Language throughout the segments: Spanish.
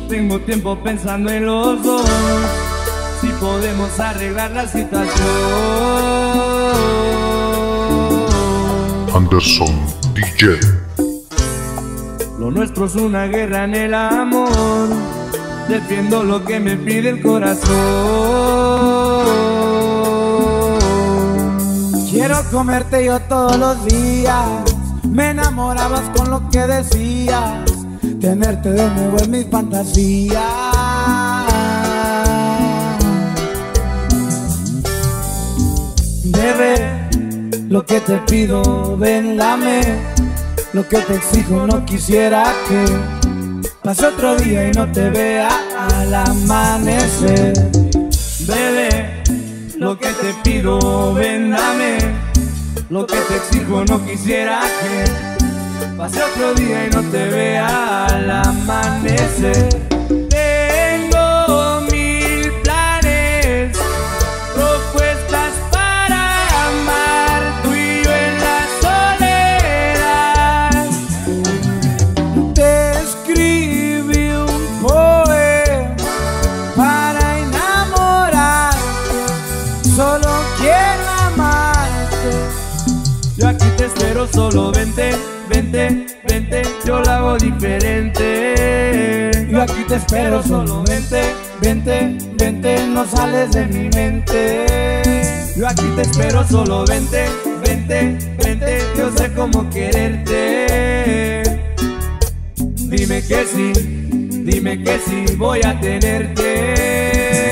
tengo tiempo pensando en los dos, si podemos arreglar la situación. Anderson DJ. Lo nuestro es una guerra en el amor, defiendo lo que me pide el corazón. Quiero comerte yo todos los días, me enamorabas con lo que decías, tenerte de nuevo en mis fantasías. Bebé, lo que te pido, ven, dame. Lo que te exijo, no quisiera que pase otro día y no te vea al amanecer. Bebé, lo que te pido, ven, dame. Lo que te exijo, no quisiera que pase otro día y no te vea al amanecer. Tengo mil planes, propuestas para amar, tú y yo en la soledad. Te escribí un poema para enamorar, solo quiero amarte. Yo aquí te espero, solo vente, vente, vente, yo lo hago diferente. Yo aquí te espero, solo vente, vente, vente, no sales de mi mente. Yo aquí te espero, solo vente, vente, vente, yo sé cómo quererte. Dime que sí, voy a tenerte.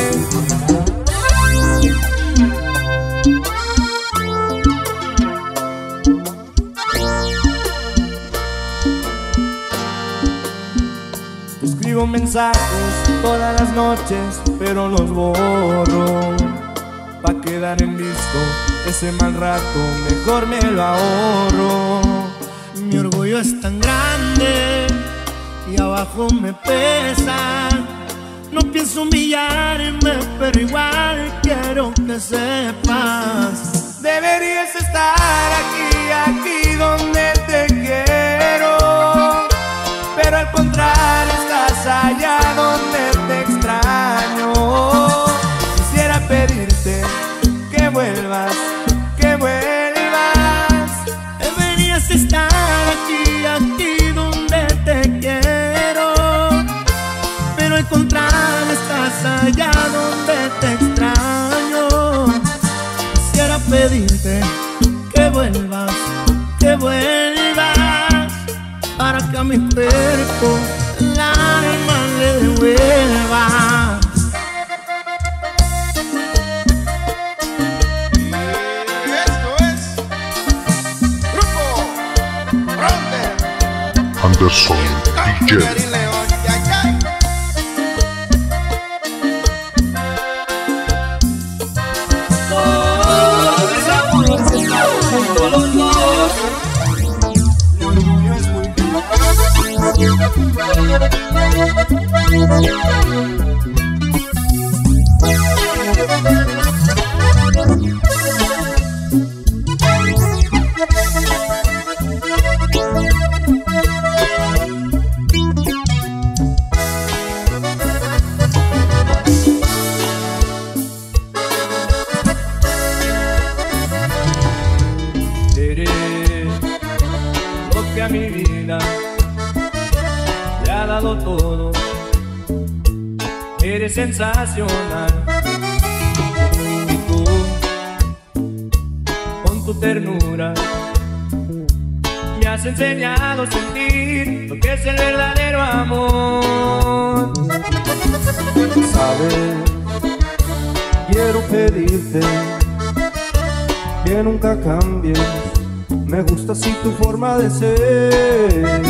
Escribo mensajes todas las noches, pero los borro pa' quedar en visto. Ese mal rato mejor me lo ahorro. Mi orgullo es tan grande y abajo me pesa. No pienso humillarme, pero igual quiero que sepas. Deberías estar aquí donde te quiero, pero al contrario estás allá donde te extraño. Quisiera pedirte que vuelvas, que vuelvas. Deberías estar aquí donde te quiero, pero al contrario estás allá donde te extraño. Quisiera pedirte que vuelvas, para que a mi cuerpo el alma le devuelva. Esto es Grupo Fronter Anderson DJ. León, ya, ya. Todo es amor, estamos juntos los dos. Mi orgullo es muy Eres lo que a mi vida le ha dado todo. Eres sensacional. Y tú, con tu ternura, me has enseñado a sentir lo que es el verdadero amor. Sabes, quiero pedirte que nunca cambies. Me gusta así tu forma de ser.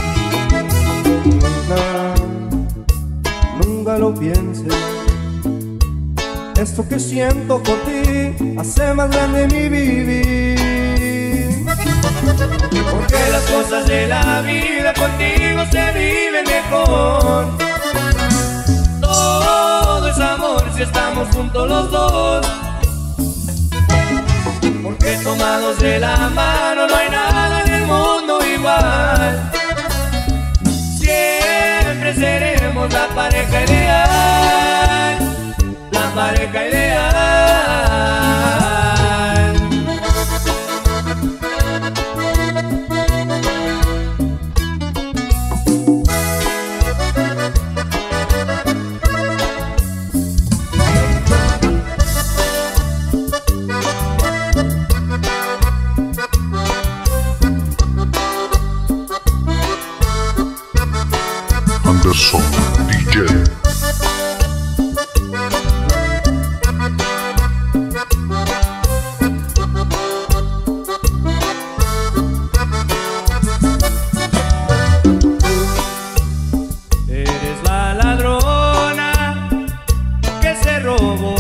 Nunca lo pienses. Esto que siento por ti hace más grande mi vivir. Porque las cosas de la vida contigo se viven mejor. Todo es amor si estamos juntos los dos. Porque tomados de la mano no hay nada en el mundo igual. Siempre seremos Seremos la pareja ideal, la pareja ideal. Anderson DJ. Eres la ladrona que se robó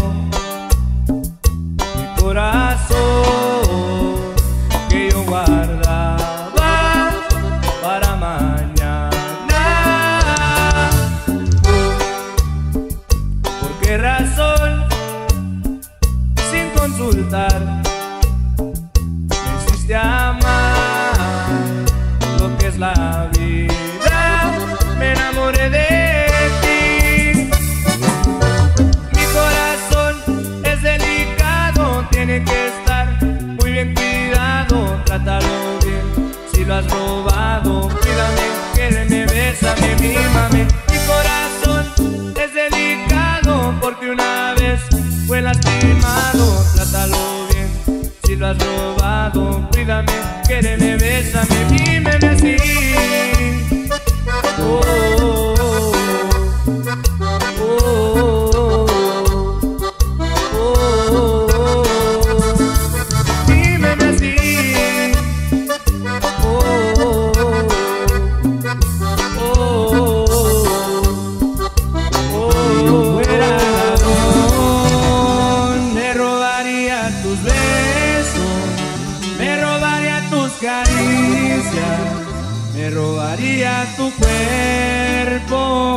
mi corazón, que yo guardaba para mañana. ¿Por qué razón, sin consultar, me hiciste amar lo que es la vida? Me enamoré de ti. Mi corazón es delicado, tiene que estar muy bien cuidado. Trátalo bien, si lo has robado, cuídame, quiéreme, bésame, mímame. Mi corazón es delicado porque una vez fue lastimado. Trátalo bien, si lo has robado, cuídame, quiéreme, bésame, mímeme así. Oh, oh, oh, oh, oh, oh. Dímeme así. Oh, oh, oh, oh. Si yo fuera ladrón, me robaría tus besos, me robaría tus caricias, me robaría tu cuerpo.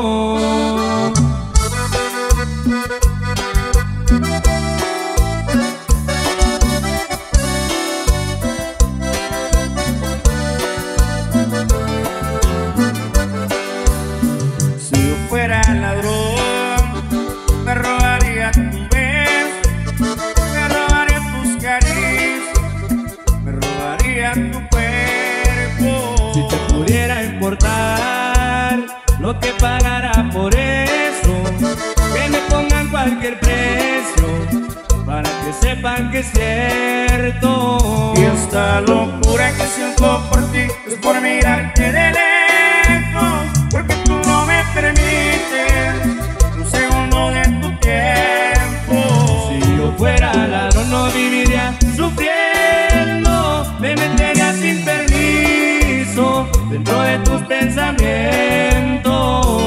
Si yo fuera ladrón, me robaría tu beso, me robaría tus caricias, me robaría tu cuerpo. Si te pudiera importar lo que pagará por eso, que me pongan cualquier precio para que sepan que es cierto. Y esta locura que siento por ti es por mirarte de lejos, porque tú no me permites un segundo de tu tiempo. Si yo fuera ladrón no viviría sufriendo, me metería sin permiso dentro de tus pensamientos.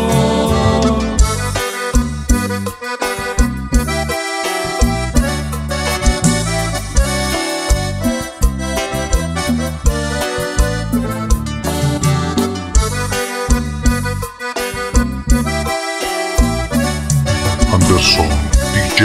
Anderson DJ.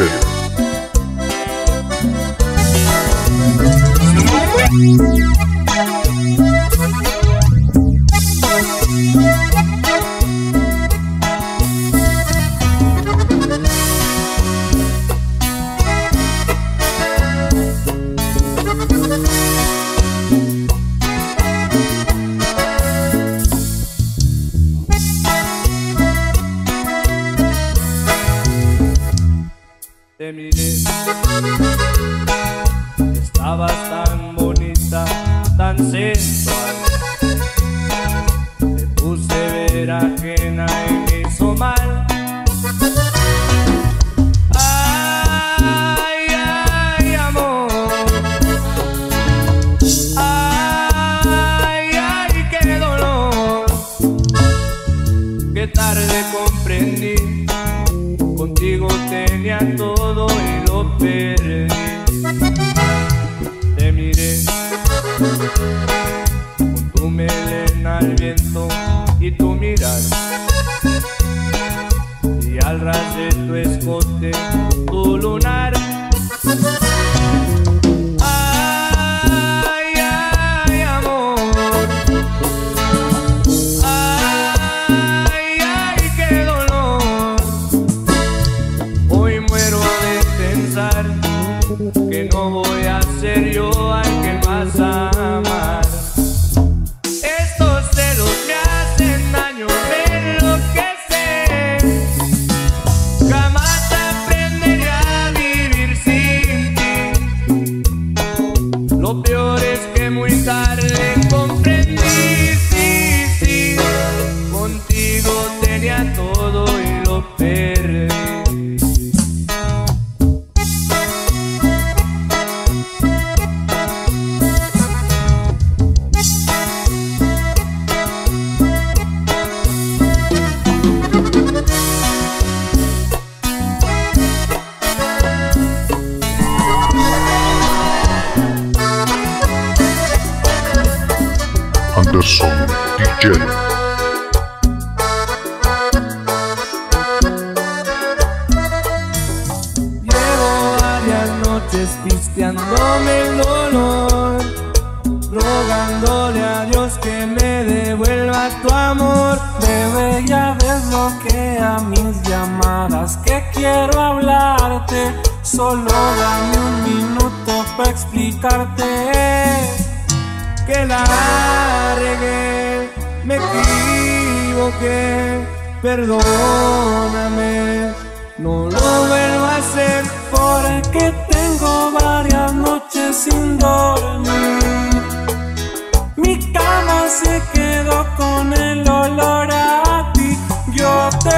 Te miré, estabas tan bonita, tan sensual. Te puse ver ajena y me hizo mal. Ay, ay, amor. Ay, ay, qué dolor. Qué tarde comprendí, contigo tenía todo y lo perdí. Te miré con tu melena al viento y tu mirar, y al ras de tu escote tu lunar. Ay, ay, amor. Ay, ay, qué dolor. DJ. Llevo varias noches pisteándome el dolor, rogándole a Dios que me devuelva tu amor. Bebé, ya desbloquea mis llamadas, que quiero hablarte. Solo dame un minuto para explicarte Que la regué, me equivoqué, perdóname, no lo vuelvo a hacer. porque tengo varias noches sin dormir. Mi cama se quedó con el olor a ti. Yo te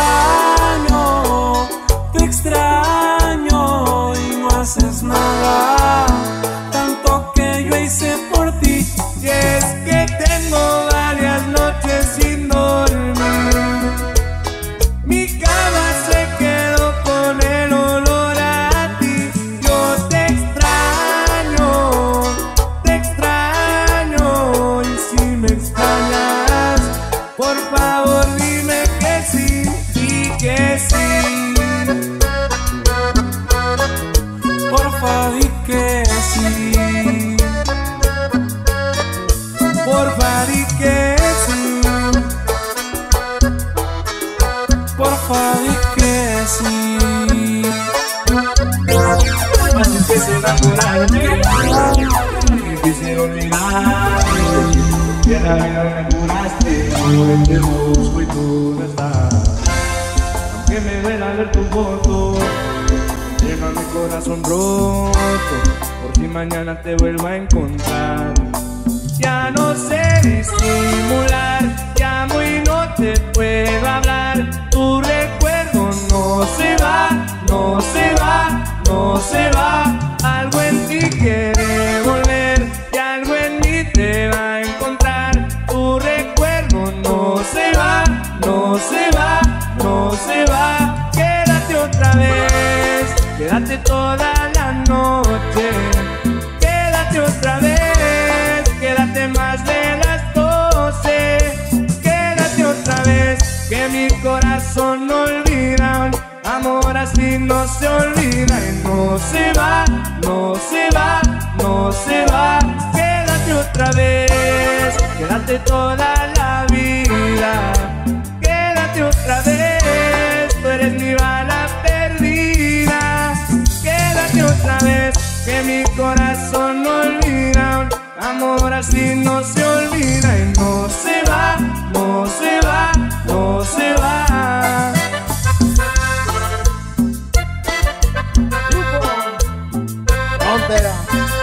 extraño y no haces nada. Tanto que yo hice por ti. Y es que tengo varias noches sin dormir. Mi cama se quedó con el olor a ti. Yo te extraño. Y si me extrañas, por favor dime que sí y que sí. Porfa, di que sí. Porfa, di que sí. Porfa, di que sí. Más difícil enamorarme, difícil olvidarte. Que la vida me curaste, yo te busco y tú no estás. Aunque me duela ver tu foto, llena mi corazón roto. Por si mañana te vuelvo a encontrar. Ya no sé disimular, llamo y no te puedo hablar. Tu recuerdo no se va, no se va, no se va. Algo en ti quiere volver y algo en mí te va a encontrar. Tu recuerdo no se va, no se va, no se va. Quédate otra vez, quédate toda la noche. Quédate otra vez, quédate más de las 12. Quédate otra vez, que mi corazón no olvida. Amor así no se olvida y no se va, no se va, no se va. Quédate otra vez, quédate toda la vida. Quédate otra vez, tú eres mi bala perdida. Quédate otra vez, que mi corazón no olvida. Amor así no se olvida y no se va, no se va, no se va. Frontera.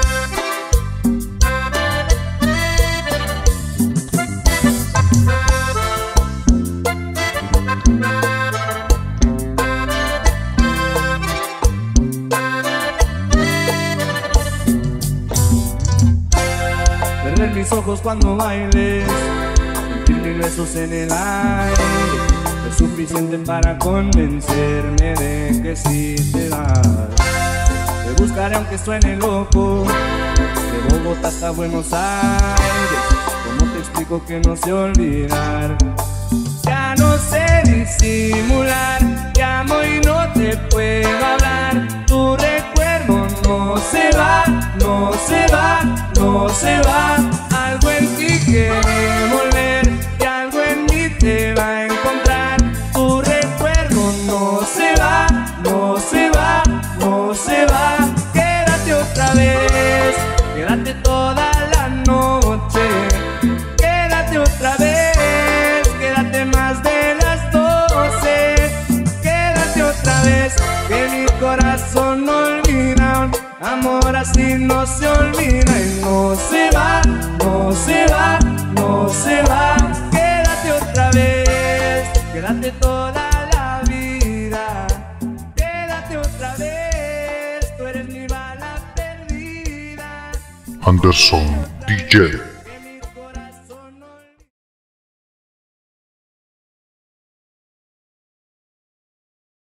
Perder mis ojos cuando bailes, sentir mil besos en el aire, es suficiente para convencerme de que sí te vas. Te buscaré aunque suene loco, de Bogotá hasta Buenos Aires. ¿Cómo te explico que no sé olvidar? Ya no sé disimular, llamo y no te puedo hablar. Tu recuerdo no se va, no se va, no se va. Algo en ti quiere volver y algo en mí te va a encontrar. Tu recuerdo no se va, no se va, no se va. Quédate otra vez, quédate toda la noche. Quédate otra vez, quédate más de las 12. Quédate otra vez, que mi corazón no olvida. Amor así no se olvida y no se va, no se va, no se va. Quédate otra vez, quédate toda la vida. Quédate otra vez, tú eres mi bala perdida. Anderson DJ.